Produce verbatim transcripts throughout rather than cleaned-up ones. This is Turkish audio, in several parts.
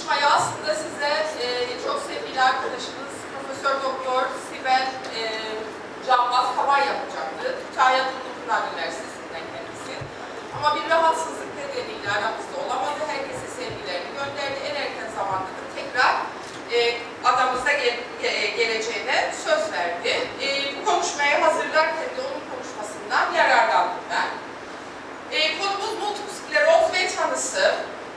konuşmayı aslında size e, çok sevgili arkadaşınız Profesör Doktor Sibel e, Canbaz Kabay yapacaktı. Kütahya Pınar Üniversitesi'nden kendisi. Ama bir rahatsızlık nedeniyle aramızda olamadı. Herkese sevgilerini gönderdi. En erken zamanda da tekrar e, adamıza gel, ge, geleceğine söz verdi. E, bu konuşmaya hazırlarken de onun konuşmasından yararlandım ben. E, konumuz multiple skleroz ve tanısı.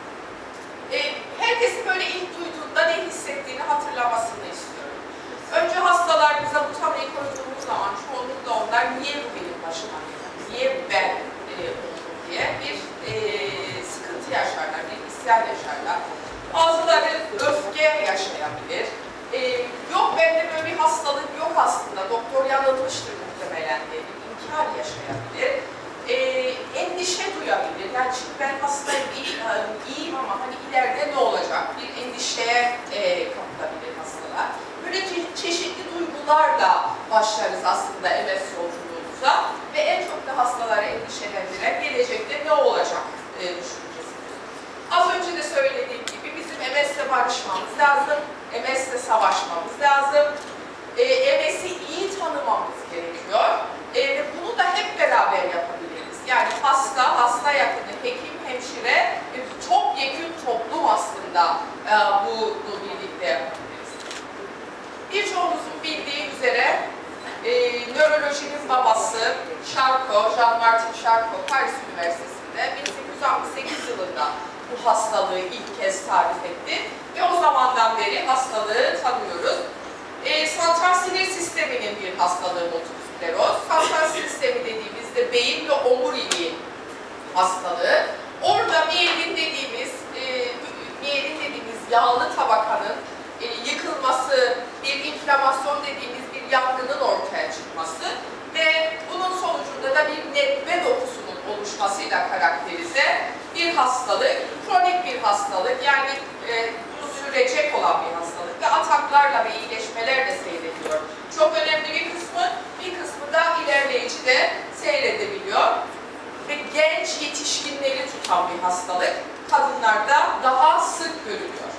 E, herkesin böyle ilk duyduğunda ne hissettiğini hatırlamasını istiyorum. Önce hastalarımıza bu tanıyı koyduğumuz zaman çoğunlukla onlar niye bu benim başıma geliyor, niye ben e, oldum diye bir e, sıkıntı yaşarlar, bir isyan yaşarlar. Bazıları öfke yaşayabilir. E, yok bende böyle bir hastalık yok aslında, doktor yanılmıştır muhtemelen diye bir inkar yaşayabilir. E, endişe duyabilir. Yani şimdi ben hastayım, iyi, iyiyim ama hani ileride ne olacak? Bir endişeye e, kapılabilir hastalar. Böyle çe çeşitli duygularla başlarız aslında M S yolculuğumuza ve en çok da hastaları endişelendiren gelecekte ne olacak e, düşüncesidir. Az önce de söylediğim gibi bizim M S'le barışmamız lazım, M S'le savaşmamız lazım, e, M S'i iyi tanımamız gerekiyor e, ve bunu da hep beraber yapabiliriz. Yani hasta, hasta yakını, hekim, hemşire ve çok yekün toplum aslında e, bunu birlikte yapabiliriz. Birçoğumuzun bildiği üzere e, nörolojinin babası Charcot, Jean-Martin Charcot, Paris Üniversitesi'nde bin sekiz yüz altmış sekiz yılında bu hastalığı ilk kez tarif etti ve o zamandan beri hastalığı tanıyoruz. E, santral sinir sisteminin bir hastalığı multiple skleroz. Santral sinir sistemi dediğimizde beyin ve omurilik hastalığı. Orada miyelin dediğimiz, e, miyelin dediğimiz yağlı tabakanın e, yıkılması, bir inflamasyon dediğimiz bir yangının ortaya çıkması ve bunun sonucunda da bir netme dokusunun oluşmasıyla karakterize bir hastalık, kronik bir hastalık, yani e, sürecek olan bir hastalık ve ataklarla ve iyileşmelerle seyrediyor. Çok önemli bir kısmı, bir kısmı da ilerleyici de seyredebiliyor. Ve genç yetişkinleri tutan bir hastalık, kadınlarda daha sık görülüyor.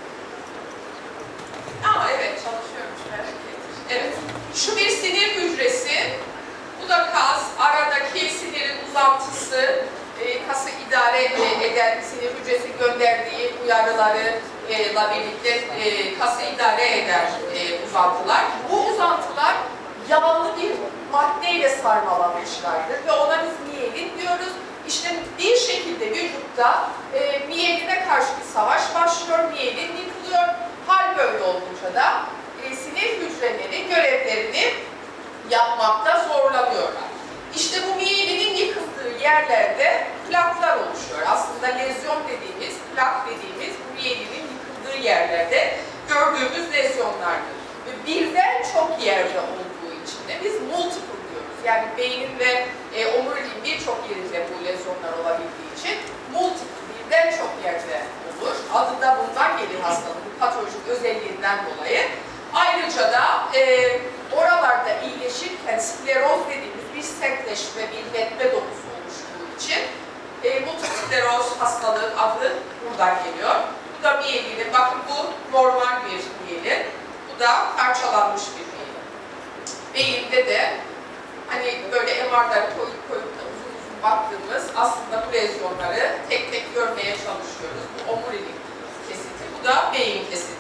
Aa evet, çalışıyormuş, merak ettim. Evet, şu bir sinir hücresi, bu da kas, aradaki sinirin uzantısı, e, kası idare eden sinir hücresi gönderdiği uyarıları ile birlikte e, kası idare eder e, uzantılar. Bu uzantılar yağlı bir maddeyle sarmalanmışlardır ve ona biz miyelin diyoruz. İşte bir şekilde vücutta e, miyeline karşı bir savaş başlıyor, miyelin yıkılıyor. Hal böyle olunca da e, sinir hücreleri görevlerini yapmakta zorlanıyorlar. İşte bu miyelinin yıkıldığı yerlerde plaklar oluşuyor. Aslında lezyon dediğimiz, plak dediğimiz bu miyelinin yıkıldığı yerlerde gördüğümüz lezyonlardır. Ve birden çok yerde olduğu için de biz multiple diyoruz. Yani beynin ve e, omuriliğin birçok yerinde bu lezyonlar olabildiği için multiple, birden çok yerde olur. Adı da bundan gelir hastalığın, bu patolojik özelliğinden dolayı. Ayrıca da e, oralarda iyileşirken skleroz dediğimiz bir sertleşme, bir netme dokusu oluştuğu için e, multiple skleroz hastalığın adı buradan geliyor. Bu da miyelin, bakın bu normal bir miyelin, bu da parçalanmış bir miyelin. Beyinde de hani böyle M R'ları koyup koyup da uzun uzun baktığımız aslında bu lezyonları tek tek görmeye çalışıyoruz. Bu omurilik kesiti, bu da beyin kesiti.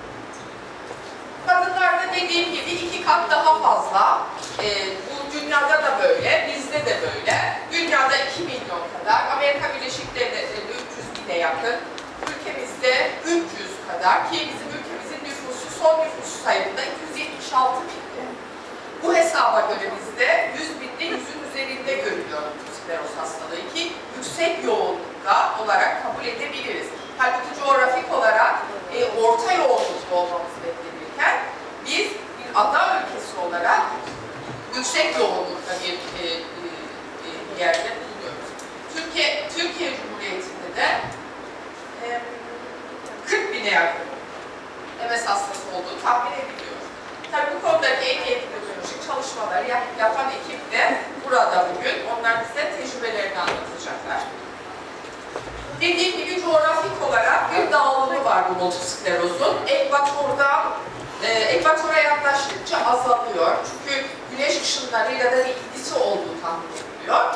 Kadınlarda dediğim gibi iki kat daha fazla, e, bu dünyada da böyle, bizde de böyle. Dünyada iki milyon kadar, Amerika Birleşik Devletleri'nde üç yüz bine yakın, ülkemizde üç yüz kadar ki bizim ülkemizin nüfusu son nüfus sayımında iki yüz yetmiş altı binde. Bu hesaba göre bizde yüz binde yüzün üzerinde görülüyor skleroz hastalığı ki yüksek yoğunlukta olarak kabul edebiliriz. Halbuki coğrafik olarak e, orta yoğunlukta olmamız beklenirken biz bir ada ülkesi olarak yüksek yoğunlukta bir, e, e, bir yerde bulunuyoruz. Türkiye, Türkiye Cumhuriyeti'nde de e, kırk bine yakın M S hastası olduğu tahmin ediliyor. Tabii bu konudaki en iyi epidemiolojik çalışmaları yapan ekip de burada bugün. Onlar bize tecrübelerini anlatacaklar. Dediğim gibi coğrafik olarak bir dağılımı var var bu multisklerozun. Ekvatordan, e, ekvatora yaklaştıkça azalıyor. Çünkü güneş ışınlarıyla da bir ilgisi olduğu tahmin ediliyor.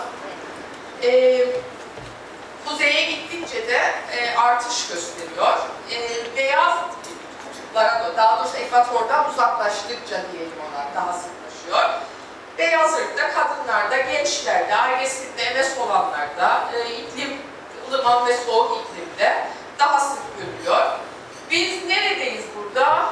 E, kuzeye gittikçe de e, artış gösteriyor. E, beyaz kutuplara, daha doğrusu ekvatordan uzaklaştıkça diyelim ona, daha sıklaşıyor. Beyaz ırkta, kadınlarda, gençlerde, ailesinde M S olanlarda, e, iklim, ılıman ve soğuk iklimde daha sık görülüyor. Biz neredeyiz burada?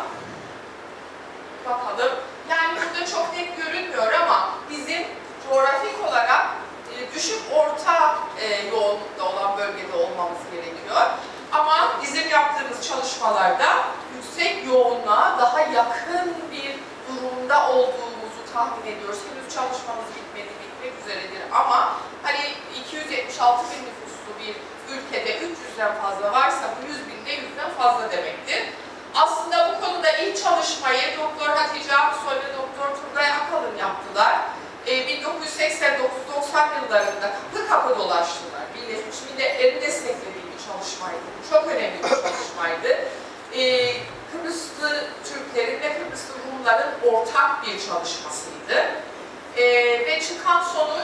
Bakalım. Yani burada çok net görünmüyor ama bizim coğrafik olarak e, düşük orta e, yoğunlukta olan bölgede olmamız gerekiyor. Ama bizim yaptığımız çalışmalarda yüksek yoğunluğa daha yakın bir durumda olduğumuzu tahmin ediyoruz. Henüz çalışmamız bitmedi, bitmek üzeredir ama hani iki yüz yetmiş altı bin nüfuslu bir ülkede üç yüzden fazla varsa bu yüz binde yüzden fazla demektir. Aslında bu konuda ilk çalışmayı Doktor Hatice Aksoy ve Doktor Turgay Akalın yaptılar. E, bin dokuz yüz seksen dokuz doksan yıllarında kapı kapı dolaştılar. Birleşmiş Milletler'in desteklediği bir çalışmaydı. Bu çok önemli bir çalışmaydı. E, Kıbrıslı Türklerin ve Kıbrıslı Rumların ortak bir çalışmasıydı. E, ve çıkan sonuç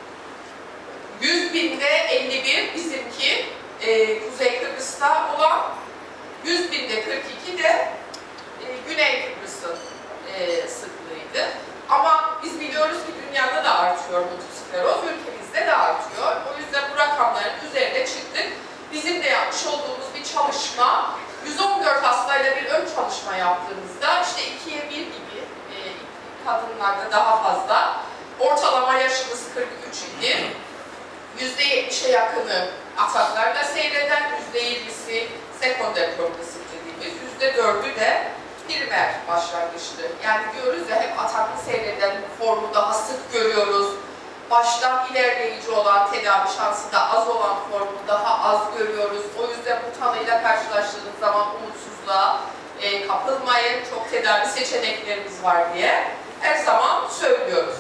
yüz binde elli bir bizimki e, Kuzey Kıbrıs'ta olan, yüz binde kırk iki de e, Güney Kıbrıs'ın e, sıklığıydı. Ama biz biliyoruz ki dünyada da artıyor multiskleroz, ülkemizde de artıyor. O yüzden bu rakamların üzerine çıktık. Bizim de yapmış olduğumuz bir çalışma, yüz on dört hastayla bir ön çalışma yaptığımızda işte ikiye bir gibi e, kadınlarda daha fazla. Ortalama yaşımız kırk üç idi. yüzde yetmişe yakını ataklarla seyreden, yüzde yirmisi sekonder progresif dediğimiz, yüzde dördü de primer başlangıçtı. Yani diyoruz ya, hep ataklı seyreden formu daha sık görüyoruz. Baştan ilerleyici olan, tedavi şansı da az olan formu daha az görüyoruz. O yüzden bu tanıyla karşılaştığınız zaman umutsuzluğa e, kapılmayın, çok tedavi seçeneklerimiz var diye her zaman söylüyoruz.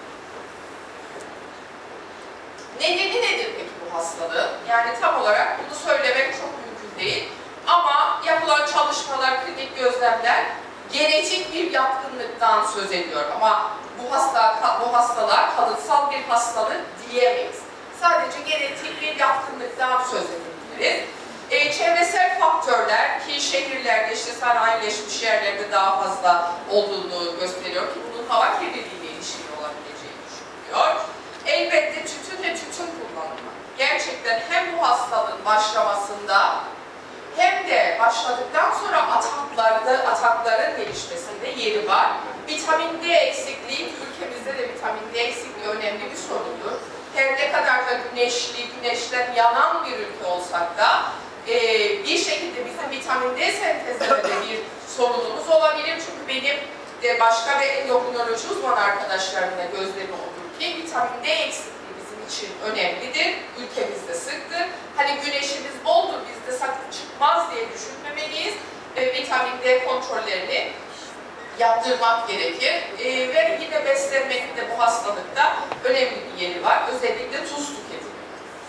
Nedeni nedir peki bu hastalığın? Yani tam olarak bunu söylemek çok mümkün değil. Ama yapılan çalışmalar, klinik gözlemler genetik bir yatkınlıktan söz ediyor. Ama bu, hasta, bu hastalar kalıtsal bir hastalık diyemeyiz. Sadece genetik bir yatkınlıktan söz edebiliriz. E, çevresel faktörler ki şehirlerde, işte sanayileşmiş yerlerde daha fazla olduğunu gösteriyor ki bunun hava kirliliğiyle ilişkili olabileceğini düşünülüyor. Elbette tütün ve tütün kullanımı. Gerçekten hem bu hastalığın başlamasında hem de başladıktan sonra ataklarda, atakların gelişmesinde yeri var. Vitamin D eksikliği, ülkemizde de vitamin D eksikliği önemli bir sorundur. Her ne kadar da güneşli, güneşten yanan bir ülke olsak da e, bir şekilde bizim vitamin D sentezlemede bir sorunumuz olabilir. Çünkü benim de başka bir endokrinoloji uzman arkadaşlarımla gözlemi olur ki vitamin D eksikliği bizim için önemlidir. Ülkemizde sıktır. Hani güneşimiz boldur, bizde sakın çıkmaz diye düşünmemeliyiz. E, vitamin D kontrollerini yaptırmak gerekir. E, ve yine beslenmenin de bu hastalıkta önemli bir yeri var. Özellikle tuz tüketimi.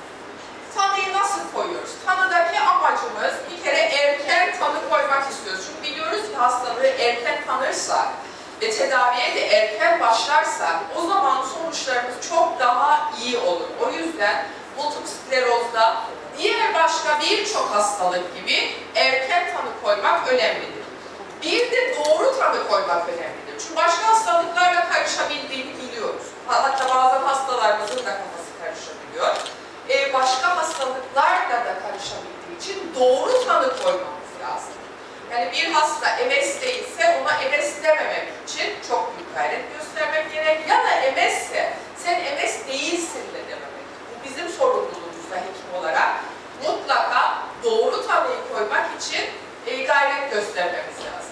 Tanıyı nasıl koyuyoruz? Tanıdaki amacımız bir kere erken tanı koymak istiyoruz. Çünkü biliyoruz ki hastalığı erken tanırsak ve tedaviye de erken başlarsak o zaman sonuçlarımız çok daha iyi olur. O yüzden multisklerozda diğer başka birçok hastalık gibi erken tanı koymak önemlidir. Bir de doğru tanı koymak önemlidir. Çünkü başka hastalıklarla karışabildiğini biliyoruz. Hatta bazen hastalarımızın da kafası karışabiliyor. Ee, başka hastalıklarla da karışabildiği için doğru tanı koymamız lazım. Yani bir hasta M S değilse ona M S dememek için çok büyük gayret göstermek gerek. Ya da M S ise sen M S değilsin de dememek. Bu bizim sorumluluğumuzda hekim olarak. Mutlaka doğru tanıyı koymak için e, gayret göstermemiz lazım.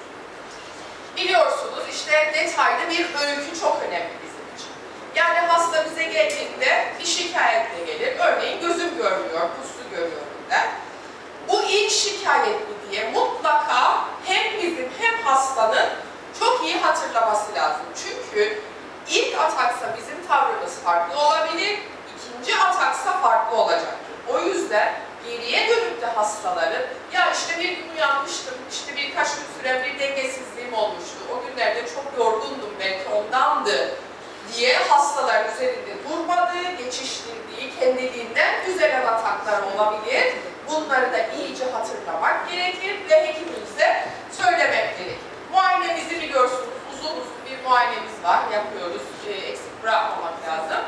Biliyorsunuz işte detaylı bir öykü çok önemli bizim için. Yani hasta bize geldiğinde bir şikayetle gelir. Örneğin gözüm görmüyor, puslu görüyorum der. Bu ilk şikayet mi diye mutlaka hem bizim hem hastanın çok iyi hatırlaması lazım. Çünkü ilk ataksa bizim tavrımız farklı olabilir, ikinci ataksa farklı olacaktır. O yüzden geriye dönüp de hastaların ya işte bir uyanmıştım, işte birkaç gün süren bir dengesizliğim olmuştu. O günlerde çok yorgundum, belki ondandı diye hastalar üzerinde durmadığı, geçiştirdiği, kendiliğinden düzelen ataklar olabilir. Bunları da iyice hatırlamak gerekir ve hekimimize söylemek gerekir. Muayenemizi biliyorsunuz, uzun uzun bir muayenemiz var, yapıyoruz, e, eksik bırakmamak lazım.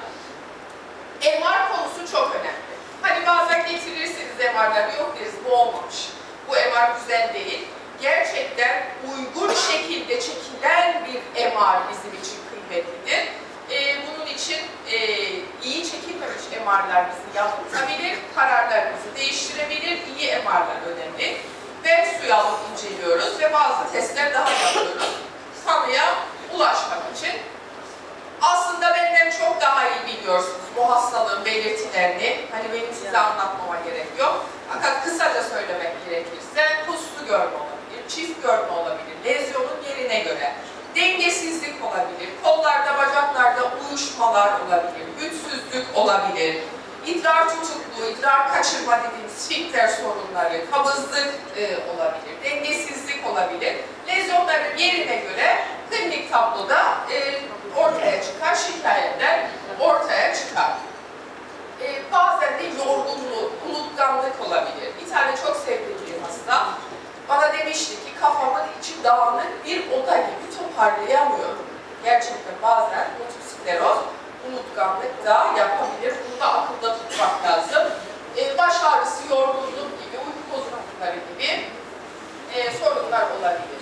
M R konusu çok önemli. Hani bazen getirirsiniz M R'ları, yok deriz, bu olmamış. Bu M R güzel değil. Gerçekten uygun şekilde çekilen bir M R bizim için kıymetlidir. Ee, bunun için e, iyi çekilmemiş M R'lar bizi yanıltabilir, kararlarımızı değiştirebilir, iyi M R'lar önemli. Ve suyu alıp inceliyoruz ve bazı testler daha yapıyoruz. Tanıya ulaşmak için. Aslında benden çok daha iyi biliyorsunuz bu hastalığın belirtilerini. Hani benim size anlatmama gerek yok. Fakat kısaca söylemek gerekirse puslu görme olabilir, çift görme olabilir, lezyonun yerine göre. Dengesizlik olabilir, kollarda, bacaklarda uyuşmalar olabilir, güçsüzlük olabilir, idrar tutukluğu, idrar kaçırma dediğimiz sfinkter sorunları, kabızlık e, olabilir, dengesizlik olabilir. Lezyonların yerine göre klinik tabloda e, ortaya çıkar, şikayetler ortaya çıkar. E, bazen de yorgunluk, unutkanlık olabilir. Bir tane çok sevdiğim bir hasta bana demişti ki kafamın içi dağınık bir oda gibi toparlayamıyorum. Gerçekten bazen multiskleroz, unutkanlık da yapabilir. Bunu da akılda tutmak lazım. E, baş ağrısı, yorgunluk gibi, uyku bozuklukları gibi e, sorunlar olabilir.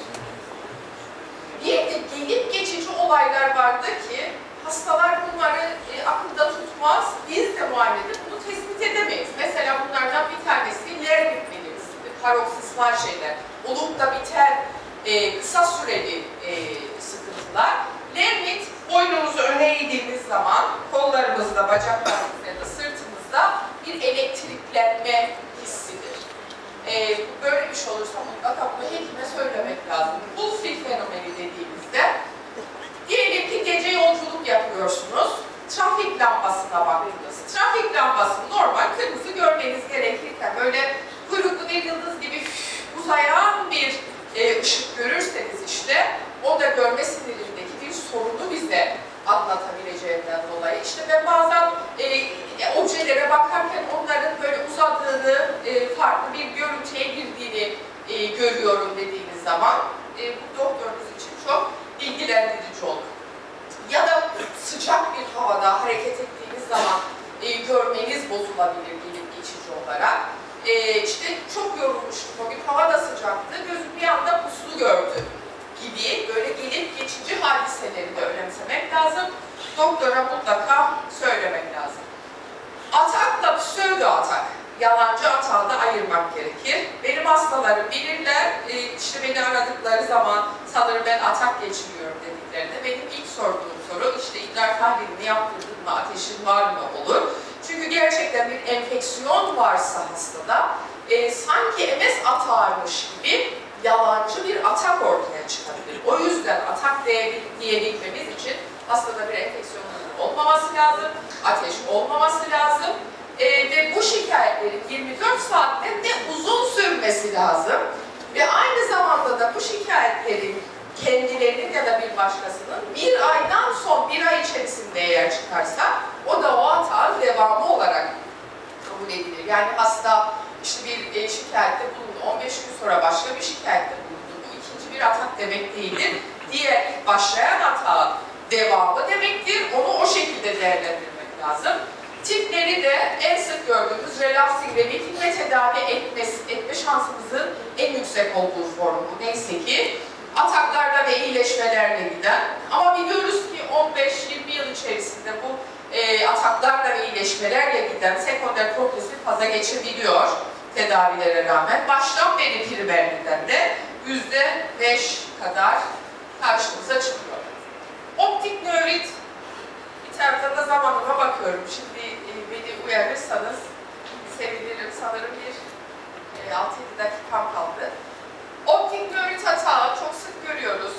Bir de gelip geçici olaylar vardır ki hastalar bunları e, akılda tutmaz. Biz de muayenede bunu tespit edemeyiz. Mesela bunlardan bir tanesi lervik belirtisidir. Paroksismal şeyler. Olup da biten e, kısa süreli e, sıkıntılar. Lervit boynumuzu öne eğdiğimiz zaman kollarımızda, bacaklarımızda ya da sırtımızda bir elektriklenme hissidir. Ee, böyle bir şey olursa mutlaka bunu hekime söylemek lazım. Bu fil fenomeni dediğimizde, diyelim ki gece yolculuk yapıyorsunuz, trafik lambasına baktınız. Trafik lambasını normal kırmızı görmeniz gerekirken böyle kuyruklu bir yıldız gibi uzayan bir e, ışık görürseniz işte, o da görme sinirindeki bir sorunu bize anlatabileceğinden dolayı. İşte ben bazen e, objelere bakarken onların böyle uzadığını, e, farklı bir görüntüye girdiğini e, görüyorum dediğiniz zaman e, bu doktorunuz için çok ilgilendirici olur. Ya da sıcak bir havada hareket ettiğiniz zaman e, görmeniz bozulabilir gelip geçici olarak. E, işte çok yorulmuştum o gün, hava da sıcaktı, gözüm bir anda puslu gördü gibi böyle gelip geçici hadiseleri de önemsemek lazım. Doktora mutlaka söylemek lazım. Atakla pseudo atak, yalancı atağı da ayırmak gerekir. Benim hastalarım bilirler, işte beni aradıkları zaman sanırım ben atak geçiriyorum dediklerinde benim ilk sorduğum soru işte idrar tahlilini yaptırdın mı, ateşin var mı olur. Çünkü gerçekten bir enfeksiyon varsa hastada e, sanki M S atağıymış gibi yalancı bir atak ortaya çıkabilir. O yüzden atak diyebilmemiz için hastada bir enfeksiyon olmaması lazım, ateş olmaması lazım e, ve bu şikayetlerin yirmi dört saatten de uzun sürmesi lazım ve aynı zamanda da bu şikayetlerin kendilerinin ya da bir başkasının bir aydan son bir ay içerisinde eğer çıkarsa o da o atağın devamı olarak kabul edilir. Yani hasta işte bir e, şikayette bulundu, on beş gün sonra başka bir şikayette bulundu. Bu ikinci bir atak demek değildir. Diğer ilk başlayan atağın devamı demektir. Onu o şekilde değerlendirmek lazım. Tipleri de en sık gördüğümüz relapsing remitting ve tedavi etme, etme şansımızın en yüksek olduğu formu. Neyse ki ataklarla ve iyileşmelerle giden. Ama biliyoruz ki on beş yirmi yıl içerisinde bu e, ataklarla ve iyileşmelerle giden sekonder progresif faza geçebiliyor tedavilere rağmen. Baştan beri primerliden de yüzde beş kadar karşımıza çıkıyor. Optik nörit, bir taraftan da zamanıma bakıyorum. Şimdi e, beni uyarırsanız sevinirim. Sanırım bir e, altı yedi dakikam kaldı. Optik nörit atağı çok sık görüyoruz.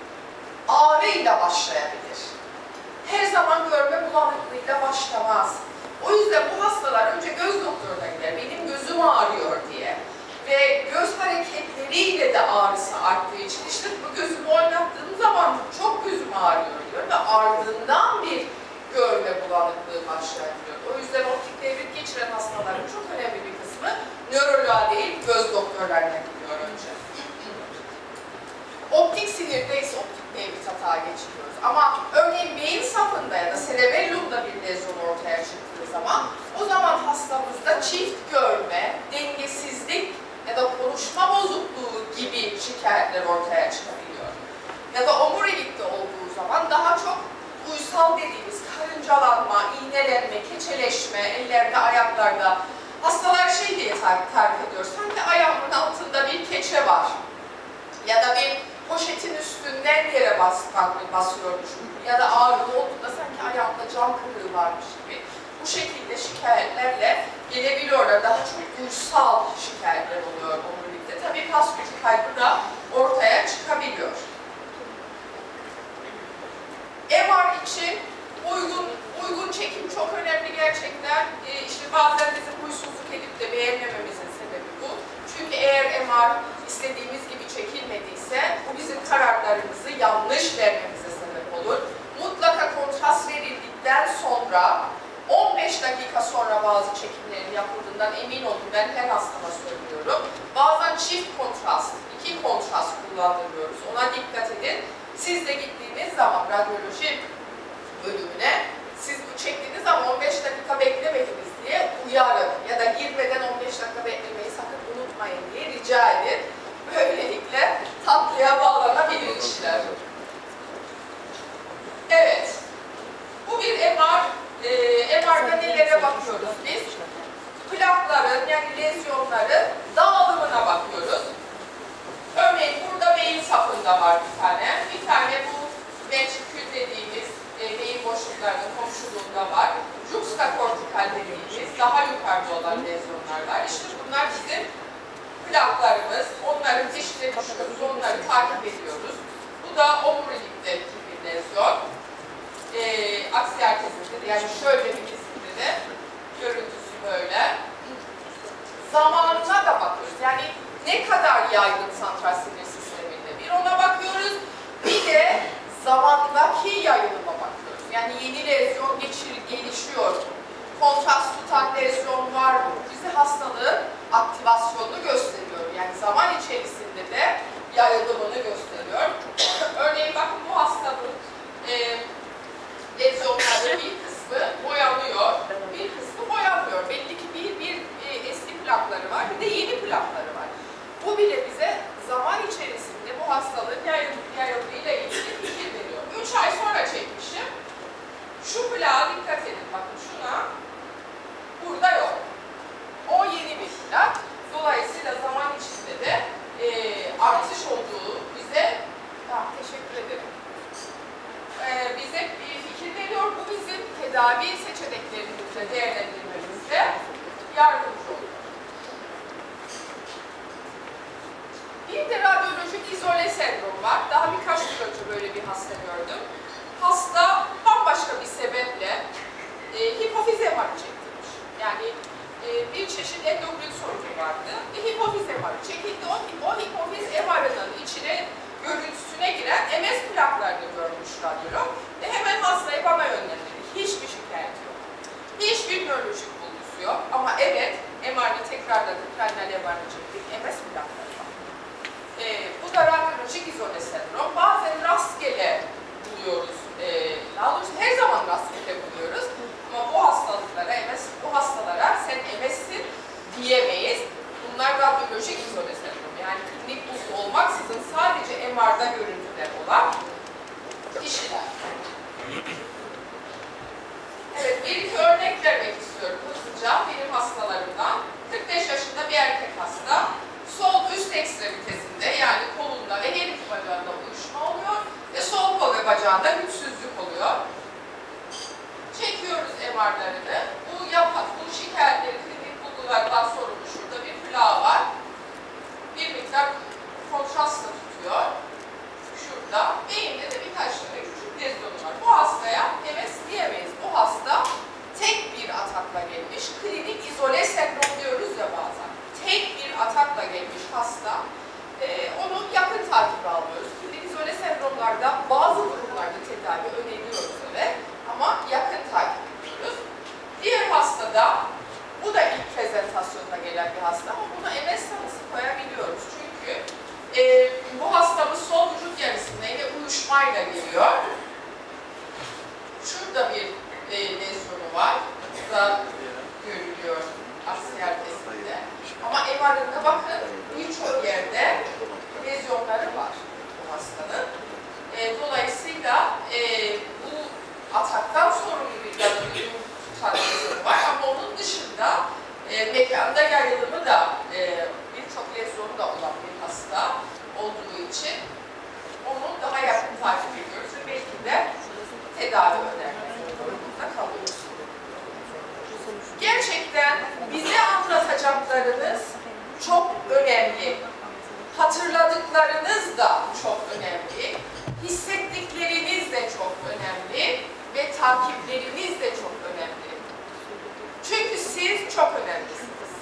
Ağrıyla başlayabilir. Her zaman görme bulanıklığıyla başlamaz. O yüzden bu hastalar önce göz doktoruna gider. Benim gözüm ağrıyor diye. Ve göz hareketleri nedeniyle de ağrısı arttığı için işte bu gözümü oynattığım zaman çok gözüm ağrıyor diyor ve ardından bir görme bulanıklığı başlıyor. O yüzden optik nevrit geçiren hastaların çok önemli bir kısmı nöroloğa değil göz doktorlarına gidiyor önce. Optik sinirde ise optik nevrit hata geçiriyoruz. Ama örneğin beyin safında ya da cerebellumda bir lezyon ortaya çıktığı zaman o zaman hastamızda çift görme, dengesizlik ya da konuşma bozukluğu gibi şikayetler ortaya çıkabiliyor. Ya da omurilikte olduğu zaman daha çok uysal dediğimiz karıncalanma, iğnelenme, keçeleşme, ellerde, ayaklarda. Hastalar şey diye tarif ediyor, sanki ayağımın altında bir keçe var. Ya da bir poşetin üstünden yere bas, basıyormuşum ya da ağrılı olduğunda sanki ayağımda cam kırığı varmış gibi. Bu şekilde şikayetlerle gelebiliyorlar. Daha çok uysal şikayetler oluyor omurilikte. Tabii kas gücü kaybı da ortaya çıkabiliyor. M R için uygun uygun çekim çok önemli gerçekten. Ee, işte bazen bizim huysuzluk edip de beğenmememizin sebebi bu. Çünkü eğer M R istediğimiz gibi çekilmediyse bu bizim kararlarımızı yanlış vermemize sebep olur. Mutlaka kontrast verildikten sonra on beş dakika sonra bazı çekimlerin yapıldığından emin olun, ben her hastama söylüyorum. Bazen çift kontrast, iki kontrast kullandırıyoruz. Ona dikkat edin. Siz de gittiğiniz zaman radyoloji bölümüne, siz bu çektiğiniz zaman on beş dakika beklemediniz diye uyarın. Ya da girmeden on beş dakika beklemeyi sakın unutmayın diye rica edin. Böylelikle tatlıya bağlanabilir işler. Evet. Bu bir M R. E, M R'da nelere bakıyoruz biz? Plakların yani lezyonların dağılımına bakıyoruz. Örneğin burada beyin sapında var bir tane. Bir tane bu ventrikül dediğimiz e, beyin boşluklarının komşuluğunda var. Juxtakortikal dediğimiz daha yukarıda olan lezyonlar var. İşte bunlar bizim plaklarımız. Onların dişine düşüyoruz. Onları takip ediyoruz. Bu da omurilikteki bir lezyon. E, aksiyel kesintidir. Yani şöyle bir kesintidir. Görüntüsü böyle. Zamanına da bakıyoruz. Yani ne kadar yaygın santral sinir sisteminde bir ona bakıyoruz. Bir de zamandaki yayılıma bakıyoruz. Yani yeni lezyon geçir, gelişiyor. Kontrast tutan lezyon var mı? Bize hastalığın aktivasyonunu gösteriyor. Yani zaman içerisinde de yayılımını gösteriyor. Örneğin bakın bu hastalığın e, lezyonları bir kısmı boyanıyor, bir kısmı boyanmıyor. Belli ki bir, bir e, eski plakları var, bir de yeni plakları var. Bu bile bize zaman içerisinde bu hastalığın yayıldığıyla ilgili fikir veriyor. Üç ay sonra çekmişim. Şu plağa dikkat edin, bakın şuna. Burada yok. O yeni bir plak. Dolayısıyla zaman içinde de e, artış olduğu bize, ah, teşekkür ederim. E, bize bir fikir veriyor. Bu bizim tedavi seçeneklerimizle değerlendirmemizde yardımcı oluyor. Bir de radyolojik izole sendrom var. Daha birkaç yıl önce böyle bir hasta gördüm. Hasta bambaşka bir sebeple e, hipofiz M R'ı çektirmiş. Yani e, bir çeşit endokrin sorunu vardı. E, hipofiz M R'ı çekildi. O, o hipofiz M R'ının içine, görüntüsüne giren M S plaklarını görmüş radyolog. Ve hemen hastayı bana yönlendirdi. Hiçbir şikayet yok. Hiçbir nörolojik bulgusu yok. Ama evet, M R'ı tekrarladık, kraniyal M R'ı çektik, M S plakları var. E, bu da radyolojik izole sendrom. Bazen rastgele buluyoruz. E, daha doğrusu her zaman rastgele buluyoruz. Ama bu hastalıklara, M S, bu hastalara sen M S'sin diyemeyiz. Bunlar radyolojik izole sendrom. Yani klinik bulgu olmaksızın sadece M R'da görüntüler olan kişiler. Evet, bir iki örnek vermek istiyorum hızlıca benim hastalarımdan. kırk beş yaşında bir erkek hasta. Sol üst ekstremitesinde yani kolunda ve her iki bacağında uyuşma oluyor ve sol kol ve bacağında güçsüzlük oluyor. Çekiyoruz M R'larını. Bu yapan, bu şikayetleri klinik bulgulardan sorumlu. Şurada bir plağı var. Bir miktar kontrastla tutuyor. Şurada. Beyinde de birkaç tane küçük lezyonu var. Bu hastaya M S diyemeyiz. Bu hasta tek bir atakla gelmiş. Klinik izole sendrom diyoruz ya bazen. Tek bir atakla gelmiş hasta. E, konuşmayla geliyor. Şurada bir e, lezyonu var. Burada görülüyor aksiyel kesimde. Ama M R'ında bakın birçok yerde lezyonları var bu hastanın. E, dolayısıyla e, bu ataktan sorumlu bir yaralı lezyonu var ama onun dışında e, mekanda yayılımı da e, birçok lezyonu da olan bir hasta olduğu için onu daha yakın takip ediyoruz ve belki de tedavi önermek zorunda kalıyoruz. Gerçekten bize anlatacaklarınız çok önemli. Hatırladıklarınız da çok önemli. Hissettikleriniz de çok önemli. Ve takipleriniz de çok önemli. Çünkü siz çok önemlisiniz.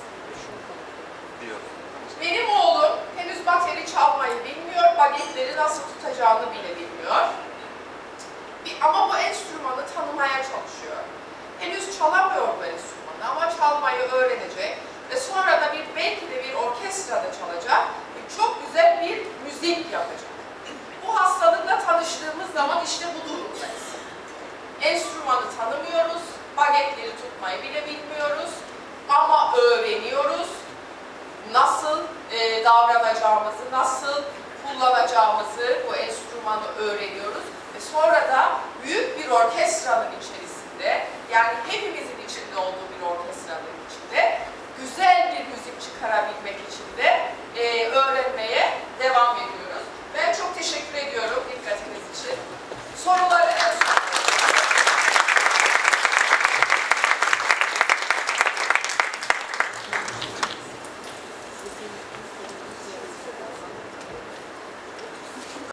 Benim oğlum henüz bateri çalmayı bilmiyor, bagetleri nasıl tutacağını bile bilmiyor. Ama bu enstrümanı tanımaya çalışıyor. Henüz çalamıyor bu enstrümanı ama çalmayı öğrenecek ve sonra da bir belki de bir orkestrada çalacak ve çok güzel bir müzik yapacak. Bu hastalıkla tanıştığımız zaman işte bu durumdayız. Enstrümanı tanımıyoruz, bagetleri tutmayı bile bilmiyoruz ama öğreniyoruz. Nasıl e, davranacağımızı, nasıl kullanacağımızı bu enstrümanı öğreniyoruz. Ve sonra da büyük bir orkestranın içerisinde, yani hepimizin içinde olduğu bir orkestranın içinde güzel bir müzik çıkarabilmek için de